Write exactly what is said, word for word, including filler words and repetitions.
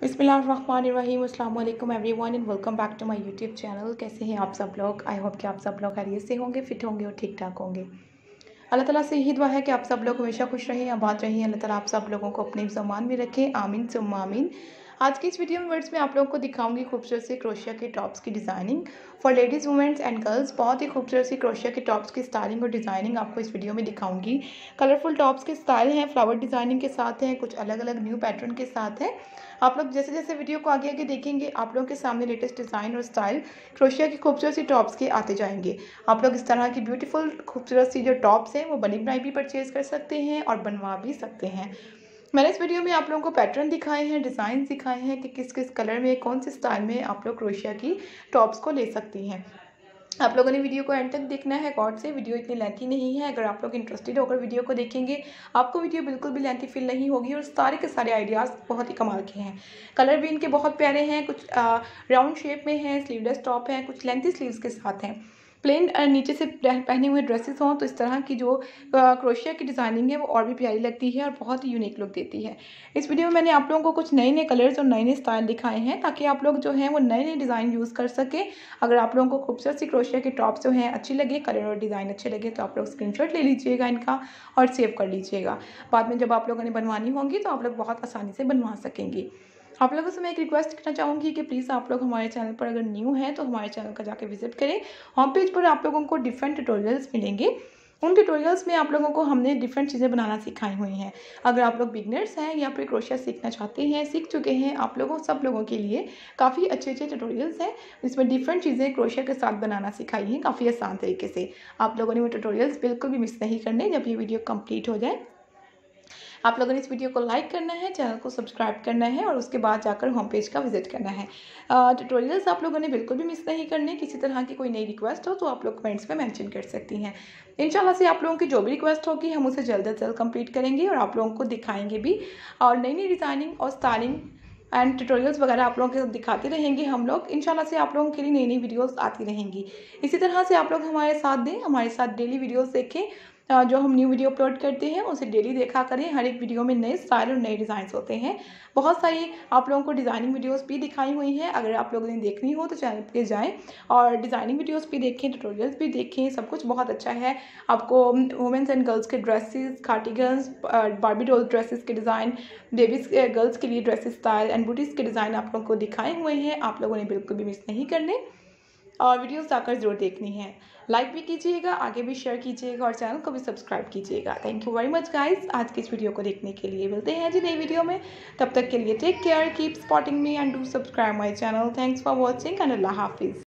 बिस्मिल्लाहिर्रहमानिर्रहीम अस्सलाम वालेकुम everyone and welcome back to my YouTube channel. कैसे हैं आप सब लोग? आई होप कि आप सब लोग खैरियत से होंगे, फिट होंगे और ठीक ठाक होंगे। अल्लाह ताला से यही दुआ है कि आप सब लोग हमेशा खुश रहें, आबाद रहें। अल्लाह ताला आप सब लोगों को अपने ज़मान में रखें, आमीन सुम्मा आमीन। आज की इस वीडियो में वर्ड्स में आप लोगों को दिखाऊंगी खूबसूरत सी क्रोशिया के टॉप्स की designing for ladies women's and girls. बहुत ही खूबसूरत सी क्रोशिया के टॉप्स की स्टाइलिंग और डिज़ाइनिंग आपको इस वीडियो में दिखाऊंगी। कलरफुल टॉप्स के स्टाइल हैं, फ्लावर डिज़ाइनिंग के साथ हैं, कुछ अलग अलग न्यू पैटर्न के साथ है। आप लोग जैसे जैसे वीडियो को आगे आगे देखेंगे आप लोगों के सामने लेटेस्ट डिज़ाइन और स्टाइल क्रोशिया की खूबसूरत सी टॉप्स के आते जाएंगे। आप लोग इस तरह की ब्यूटीफुल खूबसूरत सी जो टॉप्स हैं वो बनी बनाई भी परचेज कर सकते हैं और बनवा भी सकते हैं। मैंने इस वीडियो में आप लोगों को पैटर्न दिखाए हैं, डिज़ाइन दिखाए हैं कि किस किस कलर में, कौन से स्टाइल में आप लोग क्रोशिया की टॉप्स को ले सकती हैं। आप लोगों ने वीडियो को एंड तक देखना है गौर से। वीडियो इतनी लेंथी नहीं है। अगर आप लोग इंटरेस्टेड होकर वीडियो को देखेंगे आपको वीडियो बिल्कुल भी लेंथी फील नहीं होगी और सारे के सारे आइडियाज़ बहुत ही कमाल के हैं। कलर भी इनके बहुत प्यारे हैं। कुछ राउंड शेप में हैं, स्लीवलेस टॉप हैं, कुछ लेंथी स्लीव्स के साथ हैं। प्लेन नीचे से पहने हुए ड्रेसेस हों तो इस तरह की जो क्रोशिया की डिज़ाइनिंग है वो और भी प्यारी लगती है और बहुत ही यूनिक लुक देती है। इस वीडियो में मैंने आप लोगों को कुछ नए नए कलर्स और नए नए स्टाइल दिखाए हैं ताकि आप लोग जो हैं वो नए नए डिज़ाइन यूज़ कर सकें। अगर आप लोगों को खूबसूरत सी क्रोशिया के टॉप्स जो हैं अच्छी लगे, कलर और डिज़ाइन अच्छे लगे तो आप लोग स्क्रीनशॉट ले लीजिएगा इनका और सेव कर लीजिएगा। बाद में जब आप लोगों ने बनवानी होंगी तो आप लोग बहुत आसानी से बनवा सकेंगे। आप लोगों से मैं एक रिक्वेस्ट करना चाहूँगी कि प्लीज़ आप लोग हमारे चैनल पर अगर न्यू हैं तो हमारे चैनल का जाके विजिट करें। होम पेज पर आप लोगों को डिफरेंट ट्यूटोरियल्स मिलेंगे। उन ट्यूटोरियल्स में आप लोगों को हमने डिफरेंट चीज़ें बनाना सिखाई हुई हैं। अगर आप लोग बिगनर्स हैं या फिर क्रोशिया सीखना चाहते हैं, सीख चुके हैं, आप लोगों सब लोगों के लिए काफ़ी अच्छे अच्छे ट्यूटोरियल्स हैं जिसमें डिफरेंट चीज़ें क्रोशिया के साथ बनाना सिखाई हैं काफ़ी आसान तरीके से। आप लोगों ने वो ट्यूटोरियल्स बिल्कुल भी मिस नहीं करने जब ये वीडियो कंप्लीट हो जाए। आप लोगों ने इस वीडियो को लाइक करना है, चैनल को सब्सक्राइब करना है और उसके बाद जाकर होम पेज का विजिट करना है। ट्यूटोरियल्स आप लोगों ने बिल्कुल भी मिस नहीं करने। किसी तरह की कोई नई रिक्वेस्ट हो तो आप लोग कमेंट्स में मेंशन कर सकती हैं। इंशाल्लाह से आप लोगों की जो भी रिक्वेस्ट होगी हम उसे जल्द अज जल्द कंप्लीट करेंगे और आप लोगों को दिखाएंगे भी और नई नई डिज़ाइनिंग और स्टाइलिंग एंड ट्यूटोरियल्स वगैरह आप लोगों के दिखाते रहेंगे हम लोग। इंशाल्लाह से आप लोगों के लिए नई नई वीडियोस आती रहेंगी। इसी तरह से आप लोग हमारे साथ दें, हमारे साथ डेली वीडियोस देखें। जो हम न्यू वीडियो अपलोड करते हैं उसे डेली देखा करें। हर एक वीडियो में नए स्टाइल और नए डिज़ाइंस होते हैं। बहुत सारी आप लोगों को डिज़ाइनिंग वीडियोस भी दिखाई हुई हैं। अगर आप लोगों ने देखनी हो तो चैनल पे जाएं और डिज़ाइनिंग वीडियोस भी देखें, ट्यूटोरियल्स भी देखें। सब कुछ बहुत अच्छा है। आपको वुमेंस एंड गर्ल्स के dresses, cardigans, Barbie doll dresses के डिज़ाइन, बेबीज गर्ल्स के लिए ड्रेसेस स्टाइल एंड बूटीज़ के डिज़ाइन आप लोगों को दिखाए हुए हैं। आप लोगों ने बिल्कुल भी मिस नहीं करने और वीडियोस जाकर ज़रूर देखनी है। लाइक भी कीजिएगा, आगे भी शेयर कीजिएगा और चैनल को भी सब्सक्राइब कीजिएगा। Thank you very much guys आज की इस वीडियो को देखने के लिए। मिलते हैं जी नई वीडियो में। तब तक के लिए take care, keep supporting me and do subscribe my channel. Thanks for watching and अल्लाह हाफिज़।